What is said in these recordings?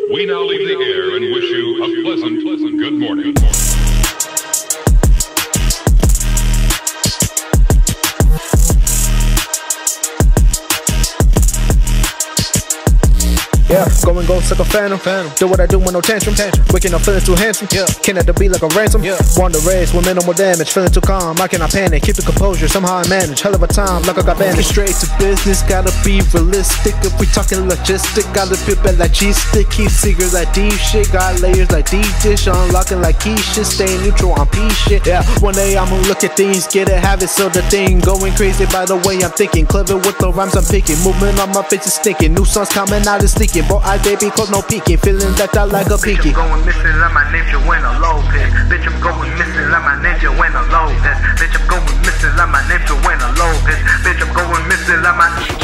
We now leave the air and wish you a pleasant good morning. Yeah, go and go suck a phantom. Do what I do with no tantrum. Waking up feeling too handsome. Yeah, can at the beat like a ransom. Yeah, want the race with minimal damage. Feeling too calm, I cannot panic. Keep the composure, somehow I manage. Hell of a time, like I got bandaged. Straight to business, gotta be realistic. If we talking logistic, gotta flip it like cheese stick. Keep secrets like deep shit. Got layers like deep dish. Unlocking like key shit. Stay neutral on P shit. Yeah, one day I'ma look at things, get it, have it, so the thing going crazy by the way I'm thinking. Clever with the rhymes I'm picking. Movement on my face is stinking. New songs coming out is leaking. Bro, I baby close, no peeking. Feeling that I like a pinky. Bitch, I'm going missing like my name Joanna Lopez. Bitch, I'm going missing like my name Joanna Lopez. Bitch, I'm going missing like my name Joanna Lopez. Bitch, I'm going missing like my...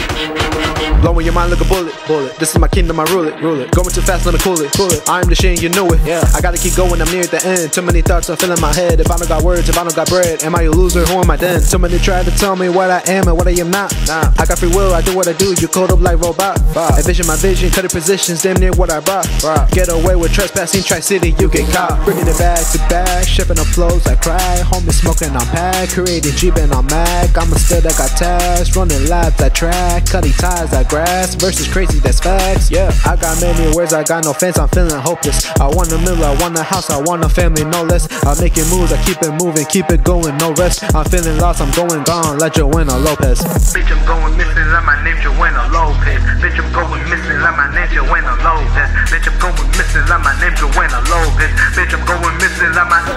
Blowing your mind like a bullet. This is my kingdom, I rule it. Going too fast, let me cool it. I am the shit and you know it. Yeah, I gotta keep going, I'm near the end. Too many thoughts are filling my head. If I don't got words, if I don't got bread, am I a loser? Who am I then? Somebody try to tell me what I am and what I am not. I got free will, I do what I do. You code up like robot. Envision my vision, cut the positions, damn near what I brought. Get away with trespassing, Tri-City, you get caught. Bringing it back to back, shipping up flows like crack. Homie smoking on pack, creating G-Ben on Mac. I'm a stud that got tasks, running laps that track, cutting ties like grass. Versus crazy, that's facts. Yeah, I got many words, I got no fans, I'm feeling hopeless. I want a mill, I want a house, I want a family, no less. I'm making moves, I keep it moving, keep it going, no rest. I'm feeling lost, I'm going gone like Joanna Lopez. Bitch, I'm going missing like my name Joanna Lopez. Bitch, I'm going missing like my name Joanna Lopez. Bitch, I'm going missing like my name Joanna Lopez. Bitch, I'm going missing like my...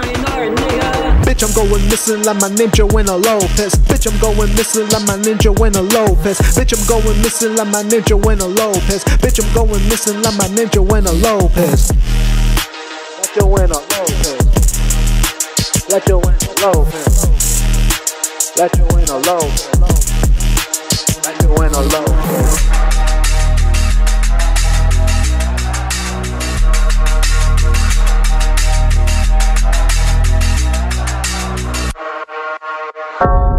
Bitch, I'm going missing like my name Joanna Lopez. Bitch, I'm going missing like my name Joanna Lopez. Bitch, I'm going missing like my name Joanna Lopez. Bitch, I'm going missing like my name Joanna Lopez. Like Joanna Lopez. Like Joanna Lopez. Like Joanna Lopez. Like Joanna Lopez.